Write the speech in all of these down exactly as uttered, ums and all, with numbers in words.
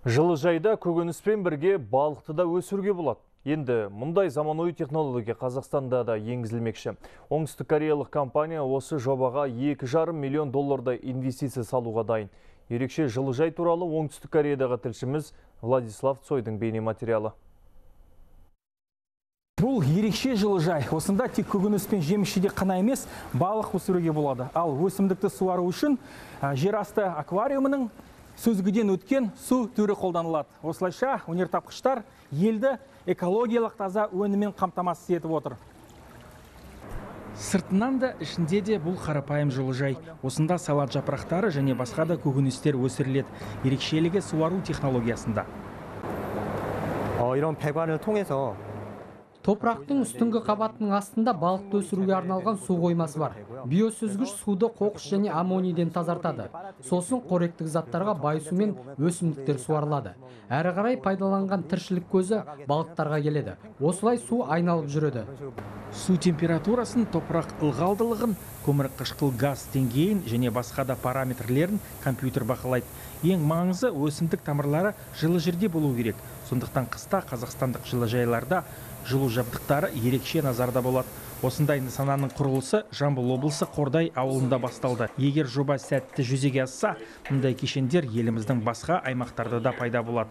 Жылыжайда көкөніспен бірге балықты да өсіруге болады. Енді мұндай заманауи технология Қазақстанда да енгізілмекші. Оңтүстік кореялық компания осы жобаға екі жарым миллион доллардай инвестиция салуға дайын. Ерекше жылыжай туралы Оңтүстік Кореядағы тілшіміз Владислав Цойдың бейне материалы. Бұл ерекше жылыжай. Осында тек көкөніс пен жеміс-жидек қана емес, балық өсіруге болады. Ал өсімдікті суару үшін жерасты аквариумының сүзгіден өткен су түрі қолданылады. Осылайша өнертапқыштар елді экологиялық таза өніммен қамтамасыз етіп отыр. Сыртынан да ішінде де бұл қарапайым жылыжай. Осында салат жапырақтары және басқа да көкөністер өсіріледі. Ерекшелігі суару технологиясында. 이런 배관을 통해서 Топырақтың үстіңгі қабатының астында балықты өсіруге арналған су қоймасы бар. Биосүзгіш суды қоқыс және аммонийден тазартады. Сосын қоректік заттарға бай су мен өсімдіктер суарылады. Әрі қарай пайдаланған тіршілік көзі балықтарға келеді. Осылай су айналып жүреді. Су температурасын, топырақ ылғалдылығын, көмірқышқыл газ деңгейін және басқа да параметрлерін компьютер бақылайды. Ең маңызы өсімдік тамырлары жылы жерде болу керек. Сондықтан қыста қазақстандық жылыжайларда жылу жабдықтары ерекше назарда болады. Осындай нысананың құрылысы Жамбыл облысы Қордай ауылында басталды. Егер жоба сәтті жүзеге асса, мұндай кешендер еліміздің басқа аймақтарда да пайда болады.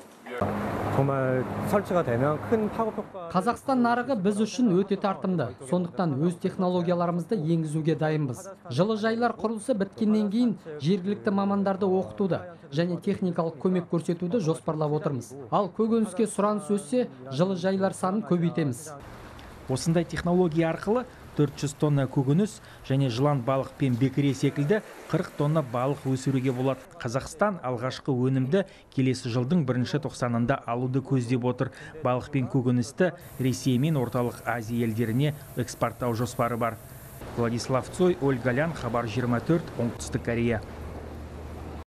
Қазақстан нарығы біз үшін өте тартымды. Сондықтан өз технологияларымызды енгізуге дайынбыз. Жылыжайлар құрылысы біткеннен кейін жергілікті мамандарды оқытуды және техникалық көмек көрсетуді жоспарлап отырмыз. Ал көкөніске сұраныс өссе, жылыжайлар санын көбейтеміз. Осындай технология арқылы төрт жүз тонна көкөніс және жылан балық пен бекіре секілді қырық тонна балық өсіруге болады. Қазақстан алғашқы өнімді келесі жылдың бірінші тоқсанында алуды көздеп отыр. Балық пен көкөністі Ресей мен Орталық Азия елдеріне экспорттау жоспары бар. Владислав Цой, Ольга Лян, Хабар жиырма төрт, Оңтүстік Корея.